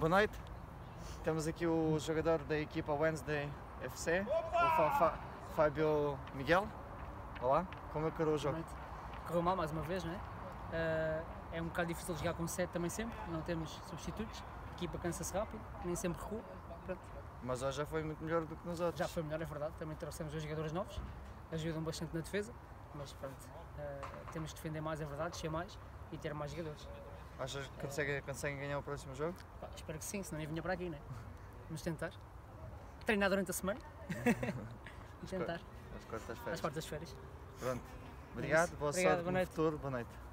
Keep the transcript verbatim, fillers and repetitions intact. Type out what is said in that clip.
Boa noite. Temos aqui o jogador da equipa Wednesday F C, o Fa Fa Fábio Miguel. Olá, como é que correu o jogo? Boa noite. Correu mal mais uma vez, não é? Uh, é um bocado difícil jogar com sete também sempre, não temos substitutos, a equipa cansa-se rápido, nem sempre recua. Pronto. Mas hoje já foi muito melhor do que nos outros. Já foi melhor, é verdade, também trouxemos dois jogadores novos, ajudam bastante na defesa, mas pronto, uh, temos de defender mais, é verdade, descer mais e ter mais jogadores. Achas que conseguem consegue ganhar o próximo jogo? Pá, espero que sim, senão nem vinha para aqui, não é? Vamos tentar. Treinar durante a semana e tentar. Às quartas-feiras. Às quartas-feiras. Pronto. Obrigado, É boa Obrigado, sorte boa no noite. futuro, boa noite.